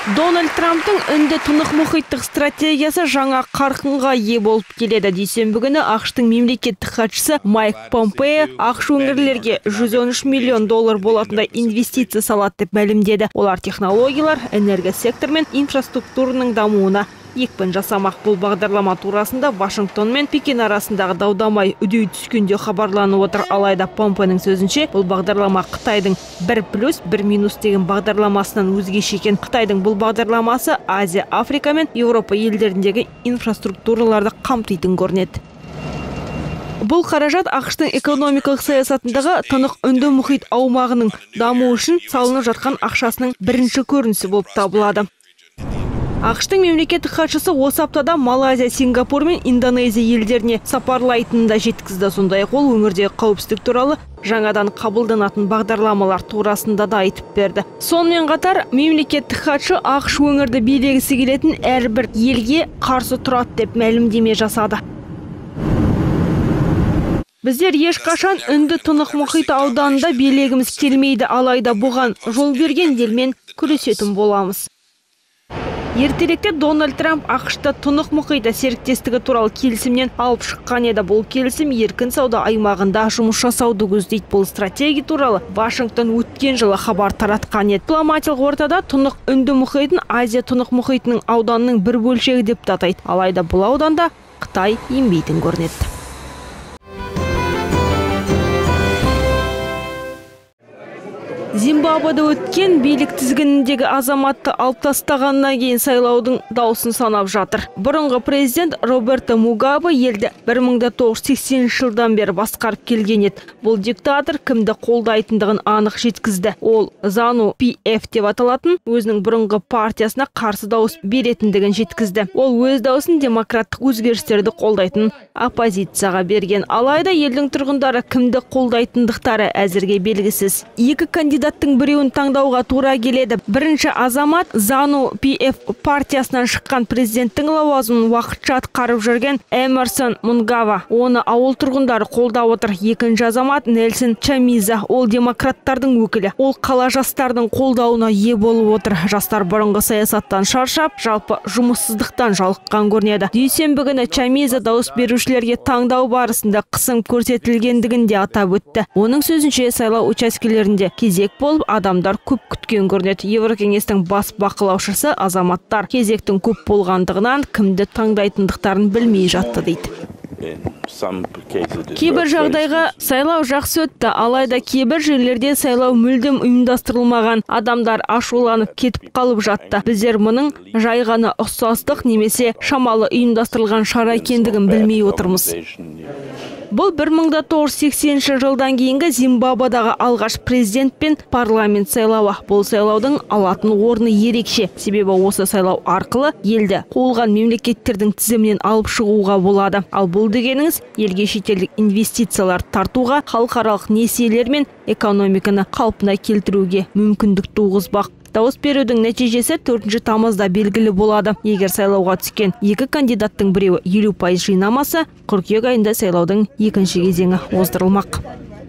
Дональд Трамптың үнді тынық мұхиттық стратегиясы жаңа қарқынға ие болып келеді. Дүйсенбі күні ақш-тың мемлекеттік хатшысы Майк Помпео ақш өңірлерге $113 миллион болатындай инвестиция салады деп мәлімдеді. Олар технологиялар, энергосектор мен инфраструктураның дамуына екпін жасамақ. Бұл бағдарлама турасында Вашингтон мен Пекин арасындағы даудамай үдей түскенде хабарланып отыр. Алайда Помпеоның сөзінше, бұл бағдарлама Қытайдың 1+1- деген бағдарламасынан өзгеше екен. Қытайдың бұл бағдарламасы Азия, Африка мен Еуропа елдеріндегі инфраструктураларды қамтитын көрінеді. Бұл қаражат ақш-тың экономикалық саясатындағы тынық үнді мұхит аумағының дамуы үшін салынып жатқан ақшасының бірінші көрінісі болып табылады. ақш-тың мемлекеттік хатшысы осы аптада Малайзия, Сингапур мен Индонезия елдеріне сапарлайтынын да жеткізді. Сондай-ақ ол өңірдегі қауіпсіздік туралы жаңадан қабылданатын бағдарламалар турасында да айтып берді. Сонымен қатар мемлекеттік хатшы ақш өңірді билегісі келетін әрбір елге қарсы тұрады деп мәлімдеме жасады. Біздер ешқашан үнді тынық мұхиты ауданында билегіміз келмейді, алайда бұған жол берген елмен күресетін боламыз. Ертеректе Дональд Трамп ақшта тынық мұхиты серіктестігі туралы келісімнен алып шыққан еді. Бұл келісім еркін сауда аймағында жұмыс жасауды көздейді. Бұл стратегия туралы Вашингтон өткен жылы хабар таратқан еді. Дипломатиялық ортада тынық үнді мұхитын Азия тынық мұхитының ауданының бір бөлшегі деп атайды. Алайда бұл ауданда Қытай енбейтін көрінеді. Зимбабведе өткен билік тізгініндегі азаматты алып тастағаннан кейін сайлаудың даусын санап жатыр. Бұрынғы президент Роберто Мугабе елді 1980 жылдан бері басқарып келген еді. Бұл диктатор кімді қолдайтындығын анық жеткізді. Ол ZANU PF деп аталатын өзінің бұрынғы партиясына қарсы дауыс беретіндігін жеткізді. Ол өз дауысын демократтық өзгерістерді қолдайтын оппозицияға берген. Алайда елдің тұрғындары кімді қолдайтындықтары әзірге белгісіз. Екі кандидаттың біреуін таңдауға тура келеді. Бірінші азамат ZANU PF партиясынан шыққан президенттің лауазымын уақытша атқарып жүрген Эмерсон Мунгава. Оны ауыл тұрғындары қолдап отыр. Екінші азамат Нельсон Чамиза. Ол демократтардың өкілі. Ол қала жастардың қолдауына ие болып отыр. Жастар бұрынғы саясаттан шаршап, жалпы жұмыссыздықтан жалыққан көрінеді. Дүйсенбі күні Чамиза дауыс берушілерге таңдау барысында қысым көрсетілгендігін де атап өтті. Оның сөзінше сайлау учаскелерінде кезек болып адамдар көп күткен көрінеді. Еврокеңестің бас бақылаушысы азаматтар кезектің көп болғандығынан кімді таңдайтындықтарын білмей жатты дейді. Кейбір жағдайға сайлау жақсы өтті, алайда кейбір жерлерде сайлау мүлдем ұйымдастырылмаған, адамдар ашуланып кетіп қалып жатты. Біздер мұның жай ғана ұқсастық немесе шамалы ұйымдастырылған шара екендігін білмей отырмыз. Бұл 1980 жылдан кейінгі Зимбабведағы алғаш президент пен парламент сайлауы. Бұл сайлаудың алатын орны ерекше. Себебі осы сайлау арқылы елді қолған мемлекеттердің тізімінен алып шығуға болады. Ал бұл дегеніңіз елге шетелдік инвестициялар тартуға, халықаралық несиелер мен экономиканы қалпына келтіруге мүмкіндік туғызбақ. Дауыс берудің нәтижесі 4 тамызда белгілі болады. Егер сайлауға түскен екі кандидаттың біреуі 50% жинамаса, қыркүйек айында сайлаудың екінші кезеңі оздырылмақ.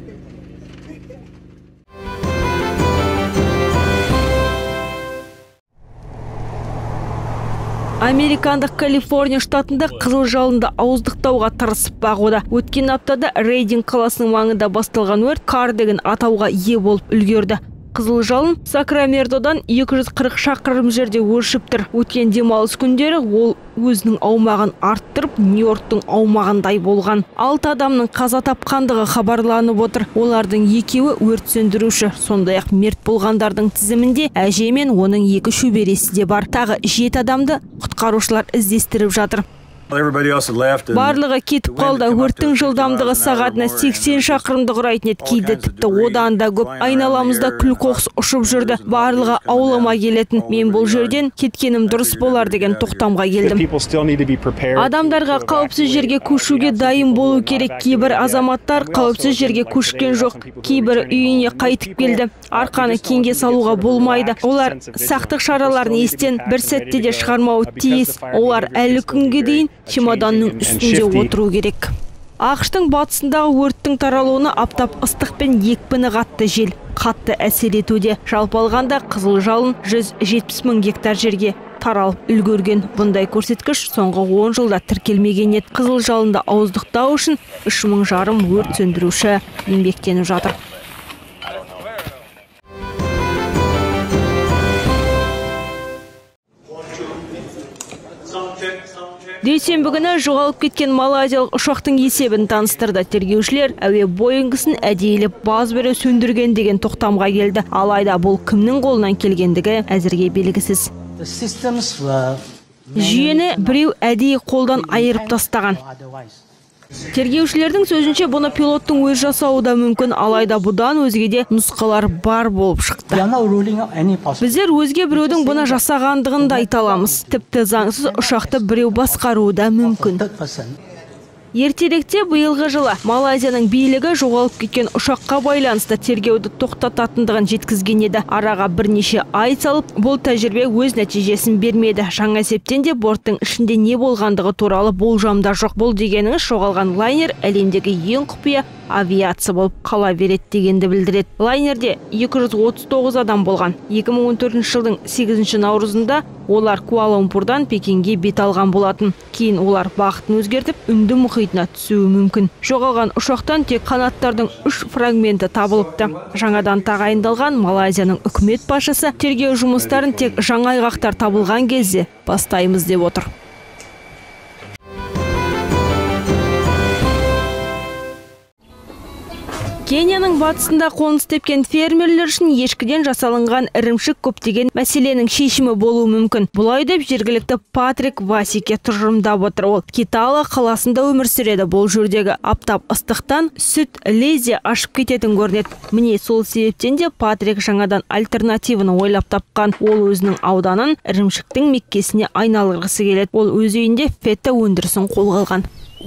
Американдық Калифорния штатында қызыл жалынды ауыздықтауға тырысып бағуда. Өткен аптада Рейдинг қаласының маңында басталған өрт қар деген атауға ие болып үлгерді. Қызыл жалын Сакраментодан 240 шақырым жерде өршіп тұр. Өткен демалыс күндері ол өзінің аумағын арттырып, Нью-Йорктың аумағындай болған. 6 адамның қаза тапқандығы хабарланып отыр. Олардың екеуі өрт сөндіруші. Сондай-ақ мерт болғандардың тізімінде әже мен оның 2 шөбересі де бар. Тағы 7 адамды құтқарушылар іздестіріп жатыр. Барлығы кетіп қалды. Өрттің жылдамдығы сағатына 80 шақырымды құрайтын еді. Кейде тіпті одан да көп. Айналамызда күл-қоқыс ұшып жүрді. Барлығы аулама келетін. Мен бұл жерден кеткенім дұрыс болар деген тоқтамға келдім. Адамдарға қауіпсіз жерге көшуге дайын болу керек. Кейбір азаматтар қауіпсіз жерге көшкен жоқ. Кейбір үйіне қайтып келді. Арқаны кеңге салуға болмайды. Олар сақтық шараларын естен бір сәтте де шығармауы тиіс. Олар әлі күнге дейін чемоданның үстінде отыру керек. ақш-тың батысындағы өрттің таралуына аптап ыстық пен екпіні қатты жел қатты әсер етуде. Жалпы алғанда қызыл жалын 170 мың гектар жерге таралып үлгерген. Бұндай көрсеткіш соңғы 10 жылда тіркелмеген еді. Қызыл жалынды ауыздықтау үшін 3,5 мың өрт сөндіруші еңбектеніп жатыр. Дүйсенбі күні жоғалып кеткен малайзиялық ұшақтың есебін таныстырды. Тергеушілер әуе Боингісін әдейілеп баз бере сөндірген деген тоқтамға келді. Алайда бұл кімнің қолынан келгендігі әзірге белгісіз. Жүйені біреу әдейі қолдан айырып тастаған. Тергеушілердің сөзінше бұны пилоттың өз жасауы да мүмкін, алайда бұдан өзге де нұсқалар бар болып шықты. Біздер өзге біреудің бұны жасағандығын да айта аламыз. Тіпті заңсыз ұшақты біреу басқаруы да мүмкін. Ертеректе биылғы жылы Малайзияның билігі жоғалып кеткен ұшаққа байланысты тергеуді тоқтататындығын жеткізген еді. Араға бірнеше ай салып, бұл тәжірибе өз нәтижесін бермеді. Жаңа есептен де борттың ішінде не болғандығы туралы болжамда жоқ. Бұл дегеніңіз жоғалған лайнер әлемдегі ең құпия авиация болып қала береді дегенді білдіреді. Лайнерде 239 адам болған. 2014 жылдың 8 наурызында олар Куала-Лумпурдан Пекинге бет алған болатын. Кейін олар бағытын өзгертіп, Үнді мұхитына түсуі мүмкін. Жоғалған ұшақтан тек қанаттардың 3 фрагменті табылыпты. Жаңадан тағайындалған Малайзияның үкімет басшысы тергеу жұмыстарын тек жаңа айғақтар табылған кезде бастаймыз деп отыр. Кенияның батысында қоныс тепкен фермерлер үшін ешкіден жасалынған ірімшік көптеген мәселенің шешімі болуы мүмкін. Бұлай деп жергілікті Патрик Васике тұжырымдап отыр. Ол Китала қаласында өмір сүреді. Бұл жердегі аптап ыстықтан сүт лезде ашып кететін көрінеді. Міне сол себептен де Патрик жаңадан альтернативаны ойлап тапқан. Ол өзінің ауданын ірімшіктің меккесіне айналдырғысы келеді. Ол өз үйінде фета өндірісін қолға алған.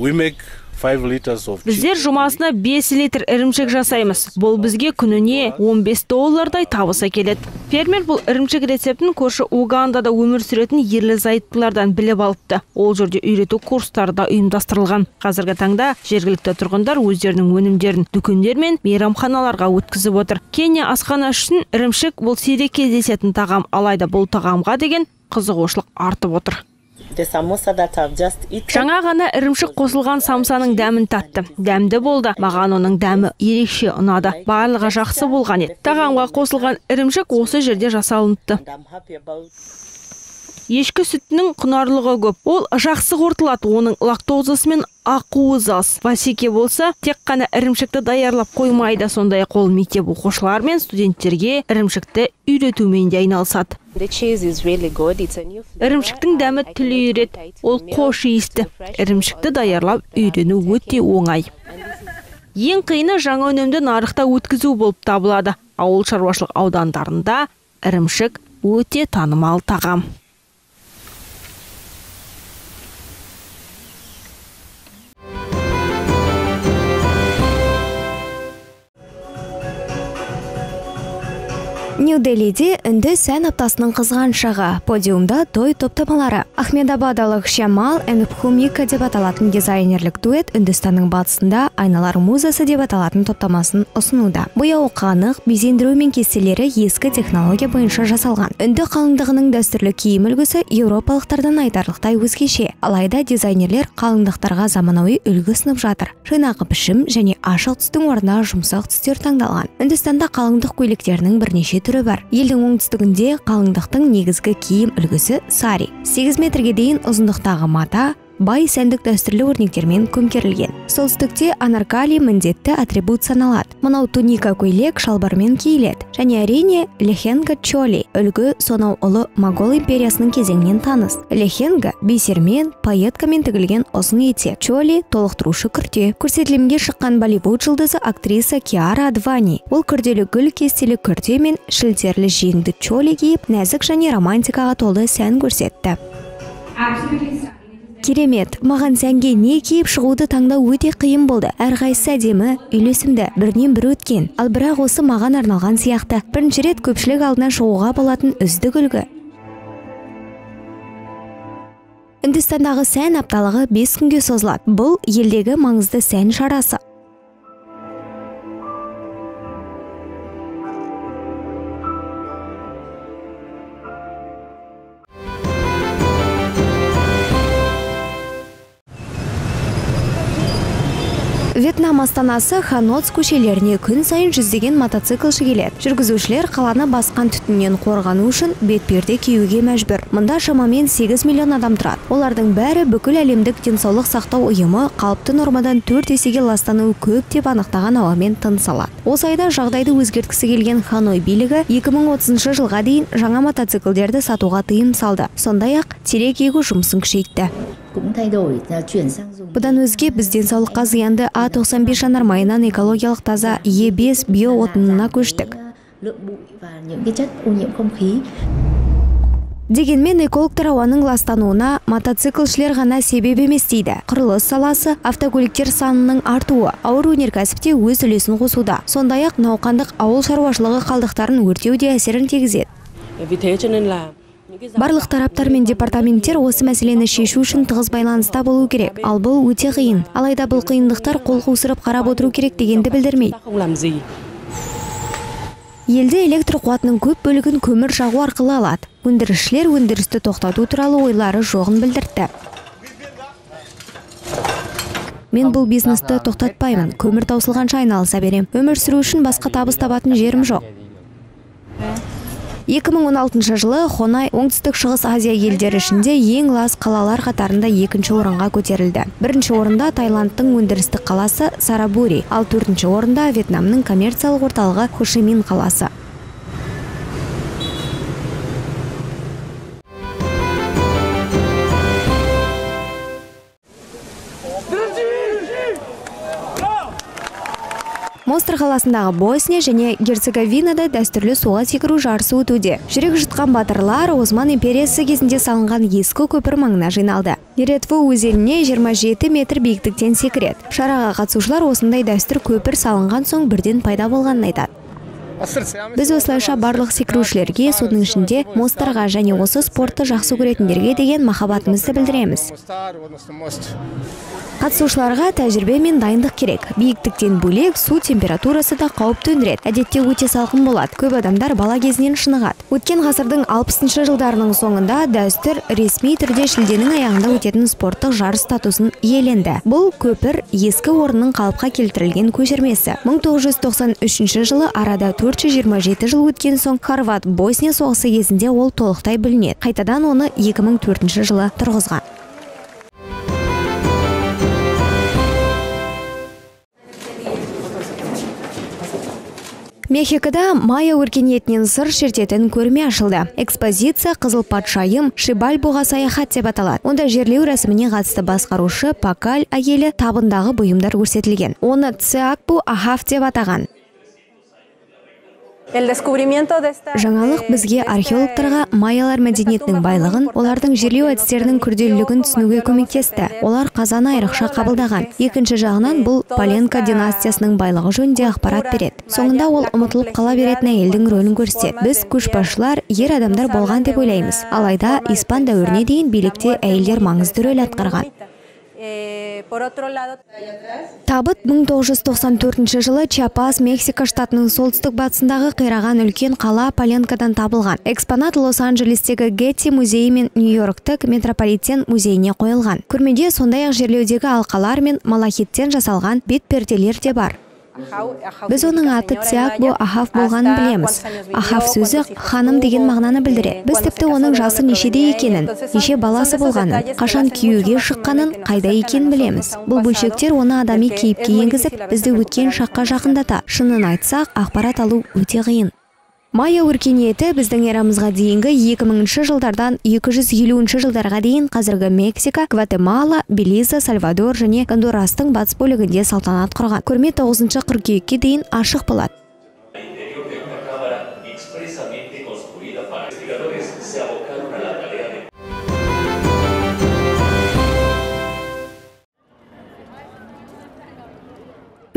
Біздер жұмасына 5 литр ірімшік жасаймыз. Бұл бізге күніне $15 табыс әкеледі. Фермер бұл ірімшік рецептін көрші Угандада өмір сүретін ерлі-зайыптылардан біліп алыпты. Ол жерде үйрету курстары да ұйымдастырылған. Қазіргі таңда жергілікті тұрғындар өздерінің өнімдерін дүкендер мен мейрамханаларға өткізіп отыр. Кения асхана үшін ірімшік бұл сирек кездесетін тағам, алайда бұл тағамға деген қызығушылық артып отыр. Жаңа ғана ірімшік қосылған самсаның дәмін татты. Дәмді болды. Маған оның дәмі ерекше ұнады. Барлығы жақсы болған еді. Тағамға қосылған ірімшік осы жерде жасалыныпты. Ешкі сүтінің құнарлығы көп. Ол жақсы қорытылады. Оның лактозасы мен ақуызы аз. Васике болса, тек қана ірімшікті даярлап қоймайды. Сондай қол мектеп оқушылар мен студенттерге ірімшікті үйретумен де айналысады. Ірімшіктің дәмі тіл үйрет. Ол қош иісті. Ірімшікті даярлап үйрену өте оңай. Ең қиыны жаңа өнімді нарықта өткізу болып табылады. Ауыл шаруашылық аудандарында ірімшік өте танымал тағам. Нью-Делиде үнді сән аптасының қызған шағы, подиумда той топтамалары. Ахмедабадалық Шамал Энбхумика деп аталатын дизайнерлік дуэт Үндістанның батысында айналар музасы деп аталатын топтамасын ұсынуда. Бояу қанық, безендіру мен кестелері ескі технология бойынша жасалған. Үнді қалыңдығының дәстүрлі киім үлгісі еуропалықтардан айтарлықтай өзгеше. Алайда дизайнерлер қалыңдықтарға заманауи үлгі ұсынып жатыр. Жинақы пішім және ашық түстің орнына жұмсақ түстер таңдалған. Үндістанда қалыңдық көйлектерінің бірнеше түрі бар. Елдің оңтүстігінде қалыңдықтың негізгі киім үлгісі сари. 8 метрге дейін ұзындықтағы мата, бай сәндік дәстүрлі өрнектермен көмкерілген. Солтүстікте анаркали міндетті атрибут саналады. Мынау туника көйлек шалбармен киіледі. Және әрине лехенга чоли үлгі сонау ұлы Моғол империясының кезеңінен таныс. Лехенга бисермен, пайеткамен тігілген ұзын етек. Чоли толықтырушы күрте. Көрсетілімге шыққан Болливуд жұлдызы актриса Киара Адвани. Ол күрделі гүл кестелі күрте мен шілтерлі жеңді чоли киіп, нәзік және романтикаға толы сән көрсетті. Керемет, маған сәнге не киіп шығуды таңдау өте қиын болды. Әрқайсысы әдемі, үйлесімді, бірінен бір өткен. Ал бірақ осы маған арналған сияқты. Бірінші рет көпшілік алдына шығуға болатын үздік үлгі. Үндістандағы сән апталығы 5 күнге созылады. Бұл елдегі маңызды сән шарасы. Вьетнам астанасы Ханоц көшелеріне күн сайын жүздеген мотоциклші келеді. Жүргізушілер қаланы басқан түтіннен қорғану үшін бетперде киюге мәжбүр. Мұнда шамамен 8 миллион адам тұрады. Олардың бәрі бүкіл әлемдік денсаулық сақтау ұйымы қалыпты нормадан 4 есеге ластануы көп деп анықтаған ауамен тыныс алады. Осы айда жағдайды өзгерткісі келген Ханой билігі 2030 жылға дейін жаңа мотоциклдерді сатуға тыйым салды. Сондай-ақ терек егу жұмысын күшейтті. Бұдан өзге біз денсаулыққа зиянды А95 жанармайынан экологиялық таза Е5 биоотынына көштік. Дегенмен экологтар ауаның ластануына мотоциклшілер ғана себеп емес дейді. Құрылыс саласы, автокөліктер санының артуы, ауыр өнеркәсіпте өз үлесін қосуда. Сондай-ақ науқандық ауыл шаруашылығы қалдықтарын өртеу де әсерін тигізеді. Барлық тараптар мен департаменттер осы мәселені шешу үшін тығыз байланыста болу керек. Ал бұл өте қиын. Алайда бұл қиындықтар қол қусырып қарап отыру керек дегенді білдірмейді. Елде электр қуатының көп бөлігін көмір жағу арқылы алады. Өндірушілер өндірісті тоқтату туралы ойлары жоғын білдірді. Мен бұл бизнесті тоқтатпаймын. Көмір таусылғанша айналыса берем. Өмір сүру үшін басқа табыс табатын жерім жоқ. 2016 жылы Хонай оңтүстік шығыс Азия елдері ішінде ең лас қалалар қатарында 2-ші орынға көтерілді. 1-ші орында Таиландтың өндірістік қаласы Сарабури, ал 4-ші орында Вьетнамның коммерциялық орталығы Хошимин қаласы. Мостр қаласындағы Босния және Герцеговинада дәстүрлі суға секіру жарысы өтуде. Жүрек жұтқан батырлар Осман империясы кезінде салынған ескі көпір маңына жиналды. Неретву өзеніне 27 метр биіктіктен секіреді. Шараға қатысушылар осындай дәстүр көпір салынған соң бірден пайда болғанын айтады. Біз осылайша барлық секірушілерге, соның ішінде мосттарға және осы спортты жақсы көретіндерге деген махаббатымызды білдіреміз. Қатысушыларға тәжірибе мен дайындық керек. Биіктіктен бөлек су температурасы да қауіп төндіреді. Әдетте өте салқын болады. Көп адамдар бала кезінен шынығады. Өткен ғасырдың 60-шы жылдарының соңында дәстүр ресми түрде шілденің аяғында өтетін спорттық жарыс статусын иеленді. Бұл көпір ескі орынның қалыпқа келтірілген көшірмесі. 1993 жылы арада 427 жыл өткен соң Хорват Босния соғысы кезінде ол толықтай бүлінеді. Қайтадан оны 2004 жылы тұрғызған. Мехикода майя өркениетінен сыр шертетін көрме ашылды. Экспозиция Қызыл патшайым Шибальбоға саяхат деп аталады. Онда жерлеу рәсіміне қатысты басқарушы Пакаль әйелі табындағы бұйымдар көрсетілген. Оны Цеакбу Ахав деп атаған. Жаңалық бізге археологтарға майялар мәдениетінің байлығын, олардың жерлеу әдістерінің күрделілігін түсінуге көмектесті. Олар қазаны айрықша қабылдаған. Екінші жағынан бұл Паленка династиясының байлығы жөнінде ақпарат береді. Соңында ол ұмытылып қала беретін әйелдің рөлін көрсетеді. Біз көшбасшылар ер адамдар болған деп ойлаймыз. Алайда испан дәуіріне дейін билікте әйелдер маңызды рөл атқарған. Табыт 1994 жылы Чиапас, Мексика штатының солтүстік батысындағы қираған үлкен қала Паленкадан табылған. Экспонат Лос-Анджелестегі Гетти музейі мен Нью-Йорктік Метрополитен музейіне қойылған. Көрмеде сондай-ақ жерлеудегі алқалар мен малахиттен жасалған бетперделер де бар. Біз оның аты Цеакбу Ахав болғанын білеміз. Ахав сөзі ханым деген мағынаны білдіреді. Біз тіпті оның жасы нешеде екенін, неше баласы болғанын, қашан күйеуге шыққанын, қайда екенін білеміз. Бұл бөлшектер оны адами кейіпке енгізіп, бізді өткен шаққа жақындата. Шынын айтсақ, ақпарат алу өте қиын. Майя өркениеті біздің эрамызға дейінгі 2000 жылдардан 250 жылдарға дейін қазіргі Мексика, Гватемала, Белиза, Сальвадор және Гондурастың батыс бөлігінде салтанат құрған. Көрме 9 қыркүйекке дейін ашық болады.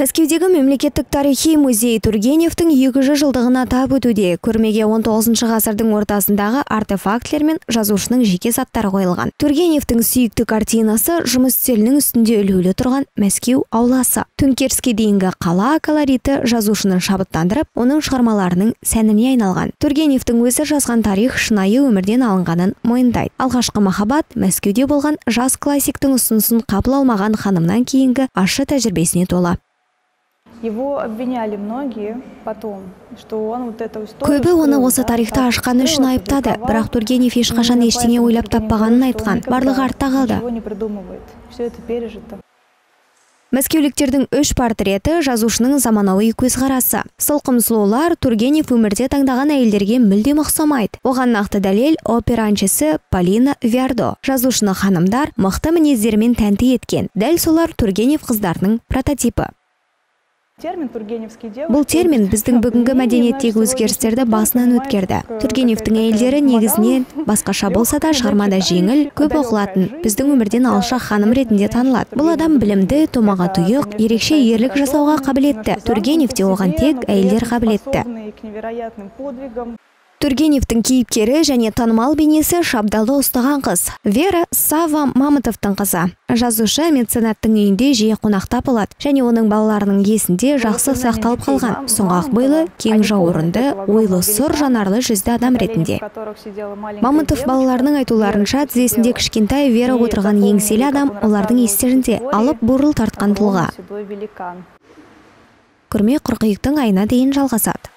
Мәскеудегі мемлекеттік тарихи музей Тургеневтің 200 жылдығына атап өтуде. Көрмеге 19 ғасырдың ортасындағы артефактілер мен жазушының жеке заттары қойылған. Тургеневтің сүйікті картинасы жұмыс үстелінің үстінде ілулі тұрған Мәскеу ауласы. Төңкеріске дейінгі қала колориті жазушының шабыттандырып, оның шығармаларының сәніне айналған. Тургеневтің өзі жазған тарих шынайы өмірден алынғанын мойындайды. Алғашқы махаббат Мәскеуде болған жас классиктің ұсынысын қабыл алмаған ханымнан кейінгі ащы тәжірибесіне тола. Его обвиняли многие потом, что он вот эту историю... Көбі оны осы тарихты ашқан үшін айыптады, бірақ Тургенев ешқашан ештеңе ойлап таппағанын айтқан. Барлығы артта қалды. Все это пережито. Мәскеуліктердің 3 портреті жазушының заманауи көзқарасы. Сылқым сұлулар Тургенев өмірде таңдаған әйелдерге мүлдем ұқсамайды. Оған нақты дәлел опера әншісі Полина Виардо. Жазушыны ханымдар мықты мінездерімен тәнті еткен. Дәл солар Тургенев қыздарының прототипі. Бұл термин біздің бүгінгі мәдениеттегі өзгерістерді басынан өткерді. Тургеневтің әйелдері негізінен басқаша болса да шығармада жеңіл, көп оқылатын, біздің өмірден алшақ ханым ретінде танылады. Бұл адам білімді, томаға тұйық, ерекше ерлік жасауға қабілетті. Тургеневте оған тек әйелдер қабілетті. Тургеневтің кейіпкері және танымал бейнесі шабдалы ұстаған қыз. Вера Сава Мамытовтың қызы. Жазушы меценаттың үйінде жиі қонақтап болады және оның балаларының есінде жақсы сақталып қалған. Сұңғақ бойлы, кең жауырынды, ойлы сұр жанарлы жүзді адам ретінде. Мамытов балаларының айтуларынша тізесінде кішкентай Вера отырған еңселі адам олардың естерінде, алып бурыл тартқан тұлға. Көрме қыркүйектің айына дейін жалғасады.